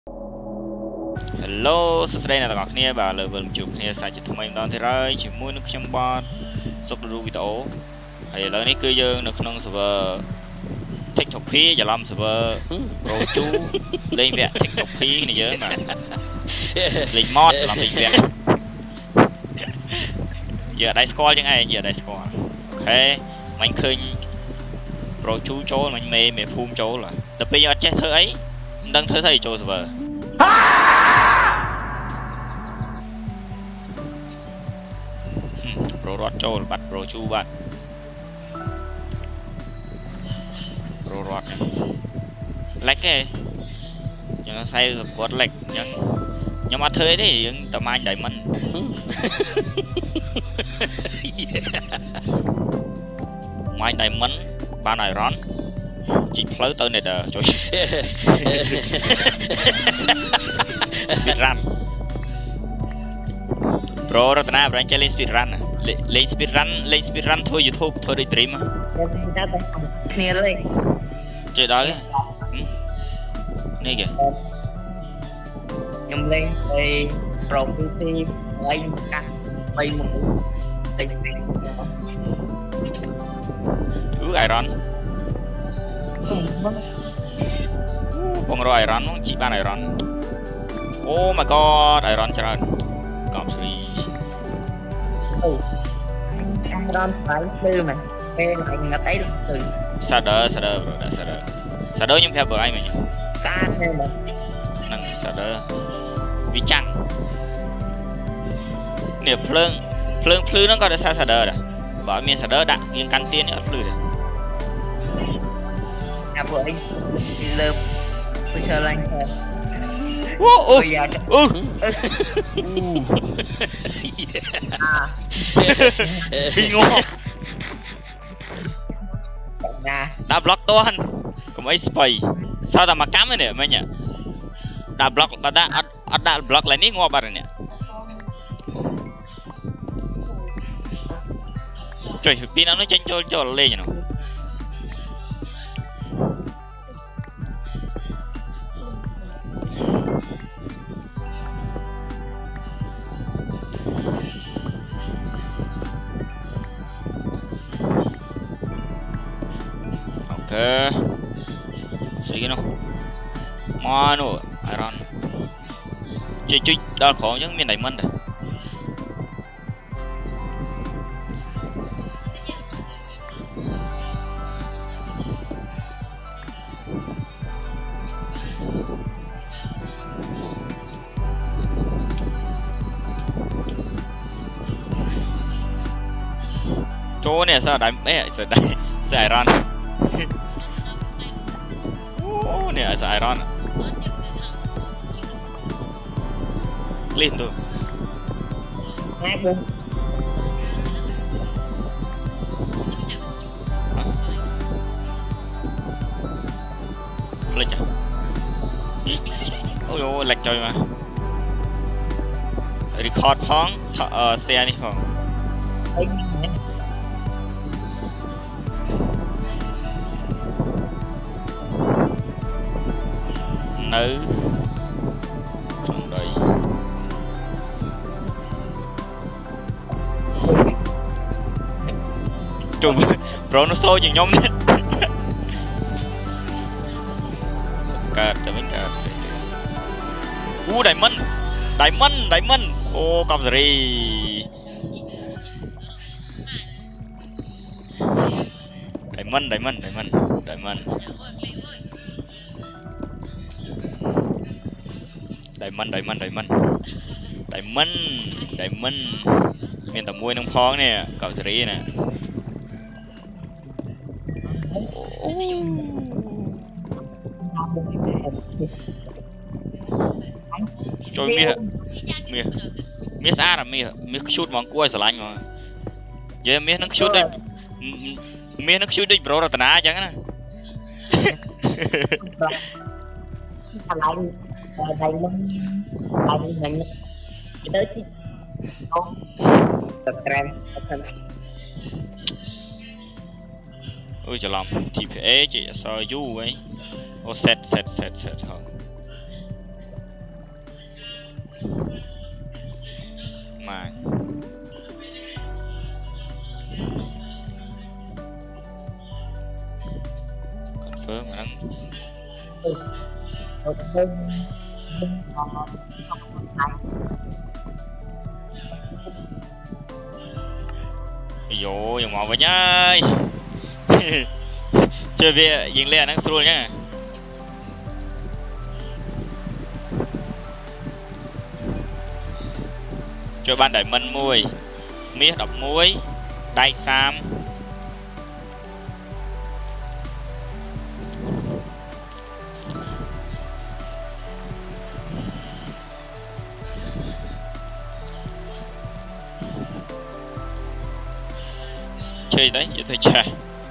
Hello សួស្តីអ្នកទាំងអស់គ្នាបាទលើវិលជួបគ្នាសាជាថ្មីម្ដងទៀតហើយជាមួយនឹងខ្ញុំបាទសុករូវីដេអូហើយឥឡូវនេះគឺយើងនៅក្នុង server TikTok P ច្រឡំ server Pro 2លេងវគ្គ TikTok P នេះយើងបាទលេង mod ច្រឡំលេងវគ្គយើងអត់ដៃស្គាល់ជាងឯងយើងអត់ដៃស្គាល់អូខេមិញឃើញ Pro 2ចូលមិញមេភូមិចូលដល់ពេលយើងអត់ចេះធ្វើអីមិនដឹងធ្វើស្អីចូល server Pro រត់ចូលបាត់ Pro ជូបាត់ Pro រត់លេចទេខ្ញុំសរសៃគាត់លេចអញ្ចឹងខ្ញុំអត់ធ្វើអីទេយើងតម៉ាញ Diamond ម៉ាញ Diamond បាន Iron ជីកផ្លូវទៅ Nether ជួយ Speedrun Pro រតនាប្រហែលចេះលេង Speedrun លេង Speedrun ធ្វើ YouTube ធ្វើដូច Dream គ្នាលេងចេះដល់នេះគេខ្ញុំលេងទៅ Pro PC ហើយកាត់3មុខតិចតិចគឺ Iron បងរក Iron មកជីបាន Iron Oh my god Iron ច្រើនកំស្រី Iron ស្អាតភ្លឺមែនពេលអញងាត់អីទៅ Shader bro ដាក់ Shader ខ្ញុំប្រាប់បងឯងមិញស្អាតមែនហ្នឹង Shader វាចាំងនេះភ្លើងភ្លឺហ្នឹងក៏ដោយសារ Shader ដែរបើអត់មាន Shader ដាក់រៀងកាន់ទៀនអត់ភ្លឺទេអាពួកអីលើ Pusher Line អូអូពីងងដាក់ block តន់កុំអីស្បៃសើតែមកកម្មនេះមិញដាក់ block ដាក់អត់ដាក់ block ឡើយនេះងាប់បាត់នេះចុយពីនោះចេញចូលលេងនោះស្អីគេនោះមកនោះ Iron ជិះដល់ក្រោយអញ្ចឹងមាន Diamond ដែរចូលនេះសើដៃសើ Ironនេះអា Iron លេងទៅណាបងផ្លេចអូយលេចចុយមក record ផង share នេះផងអីនៅក្នុងដីជុំ Pro នោះសូជាខ្ញុំកើតតែវិញកើតអូ Diamond អូកំសេរី Diamondមានតែមួយនឹងផងនេះកោសេរីណាចូលមាសស្អាតអាមាសខ្ជូតហ្មងគួរឲ្យស្រឡាញ់ហ្មងនិយាយមាសនឹងខ្ជូតដូចប្រូរតនាអញ្ចឹងណាឆ្លៃដៃនឹងទៅទីទៅក្រែមអូច្រឡំ TPA ជាអសរ U ហីអូ set ហង Vô dùng màu với nhá. Chơi về dừng lên năng sôi nhá. Cho ban đẩy mân mùi mía đọc muối đai sam chơi đấy vậy thôi trời.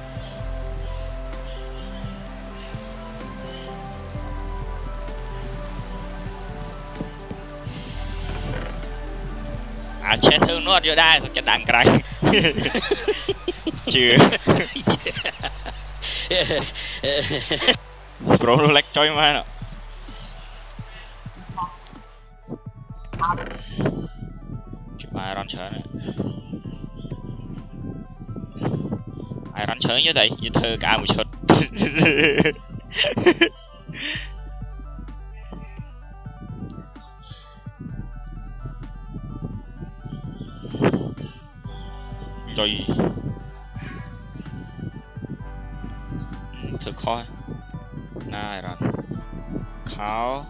À chết thương nó vô đây xong chết đạn cái chưa pro nó lách chơi mà nó chụp Iron chơi này Iron chơi như vậy như thơ cả một chút. Rồi thử coi này rồi kháo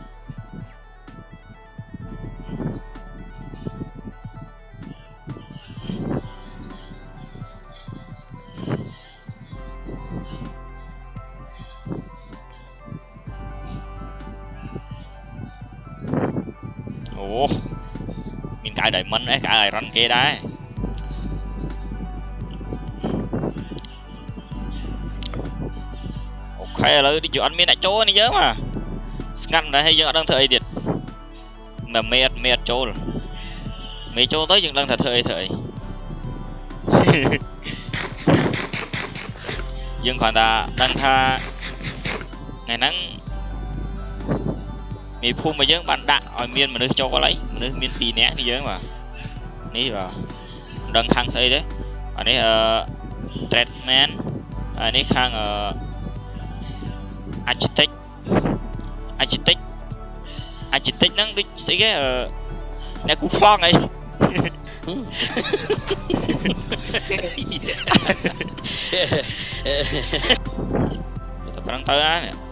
ồ mình cái đẩy mân ấy cái này rắn kia đấy. Hay là đi chỗ ăn miếng lại chỗ này nhớ mà ngăn đấy hay dương đang thời điện mà mệt chỗ rồi mấy chỗ tới dương đang thời dương còn ta đang tha ngày nắng mì phun mà dương bạn đạn ở miền mà nước cho có lấy nước miền pì né đi dương mà ní vào đang thang xây đấy ở đây treatment ở đây khang architect nắng đi sĩ cái nè cú phong này. Tập đang tới á nè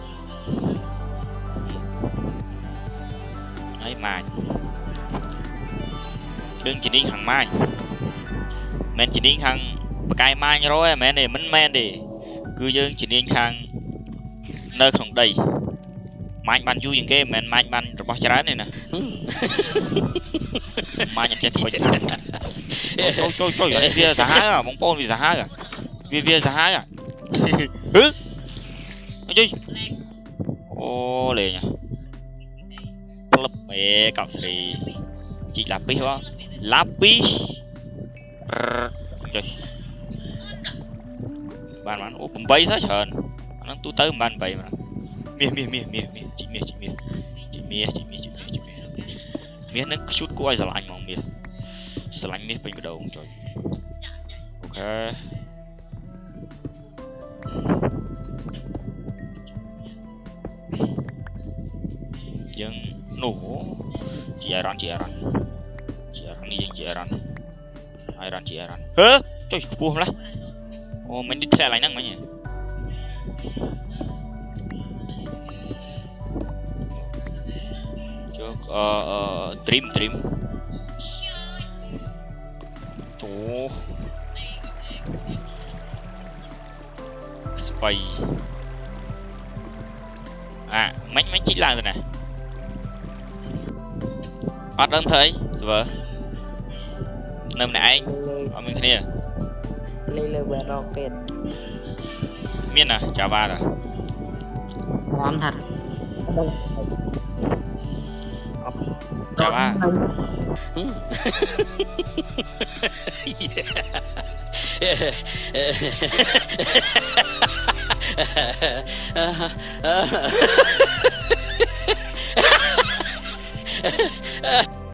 ấy mai đừng chỉ đi hàng mai men chỉ đi hàng cái mai rồi men này men đi cứ dương chỉ đi hàng nơi không đầy mai ban vui những cái men mai ban rồi bao trái này nè mai nhận chết thôi tôi ở đây kia giá à bóng pôn vì giá à vì giá à hứ chơi ô lề nhỉ club mẹ cậu gì chỉ là pi không lápi chơi bàn ô cũng bay hết trơn nó tu tới bàn bay mà chị mía nó chút của ai giờ lạnh mong mía giờ lạnh mía bên cái đầu trời ok dân nổ chị Iron đi dân chị Iron hớ trời buông lắm ô mình đi theo lại năng mà nhỉ dream Ồ Spy à mấy chỉ là rồi nè bắt đơn thấy vợ nằm nãy ở mình thế này lên rocket miên à chào ba rồi ngon thật chào ba